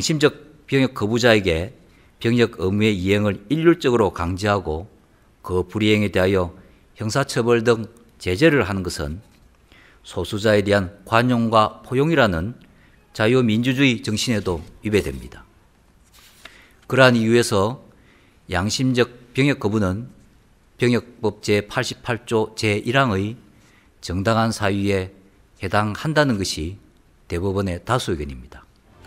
양심적 병역 거부자에게 병역 의무의 이행을 일률적으로 강제하고 그 불이행에 대하여 형사처벌 등 제재를 하는 것은 소수자에 대한 관용과 포용이라는 자유민주주의 정신에도 위배됩니다. 그러한 이유에서 양심적 병역 거부는 병역법 제88조 제1항의 정당한 사유에 해당한다는 것이 대법원의 다수 의견입니다.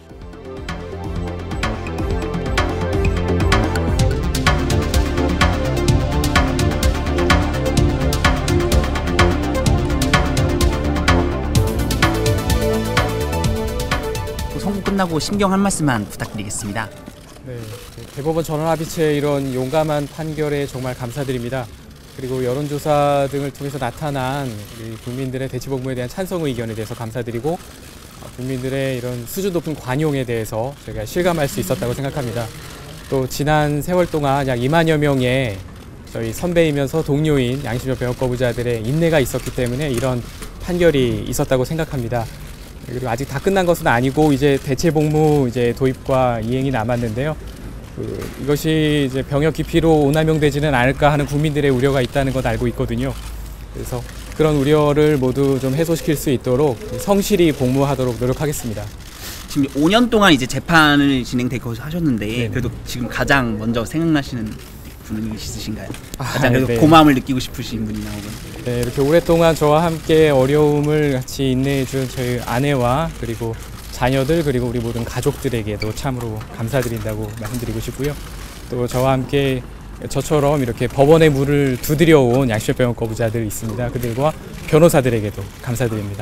선고 끝나고 심경 한 말씀만 부탁드리겠습니다. 네, 대법원 전원합의체 이런 용감한 판결에 정말 감사드립니다. 그리고 여론조사 등을 통해서 나타난 우리 국민들의 대체복무에 대한 찬성 의견에 대해서 감사드리고 국민들의 이런 수준 높은 관용에 대해서 저희가 실감할 수 있었다고 생각합니다. 또 지난 세월 동안 약 2만여 명의 저희 선배이면서 동료인 양심적 병역 거부자들의 인내가 있었기 때문에 이런 판결이 있었다고 생각합니다. 그리고 아직 다 끝난 것은 아니고 이제 대체복무 도입과 이행이 남았는데요. 이것이 이제 병역 기피로 오남용되지는 않을까 하는 국민들의 우려가 있다는 것 알고 있거든요. 그래서 그런 우려를 모두 좀 해소시킬 수 있도록 성실히 복무하도록 노력하겠습니다. 지금 5년 동안 이제 재판을 진행되고 하셨는데 네네. 그래도 지금 가장 먼저 생각나시는 분이 있으신가요? 가장 그래도 네. 고마움을 느끼고 싶으신 분이 나오거든요. 네, 이렇게 오랫동안 저와 함께 어려움을 같이 인내해준 저희 아내와 그리고 자녀들 그리고 우리 모든 가족들에게도 참으로 감사드린다고 말씀드리고 싶고요. 또 저와 함께 저처럼 이렇게 법원의 문을 두드려온 양심적 병역 거부자들 있습니다. 그들과 변호사들에게도 감사드립니다.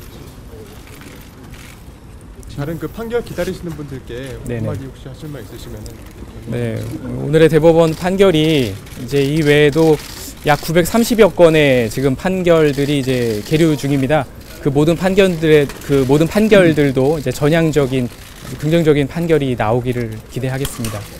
다른 그 판결 기다리시는 분들께 네네. 한마디 혹시 하실 말 있으시면은. 네, 오늘의 대법원 판결이 이제 이 외에도 약 930여 건의 지금 판결들이 이제 계류 중입니다. 그 모든 판결들도 이제 전향적인 긍정적인 판결이 나오기를 기대하겠습니다.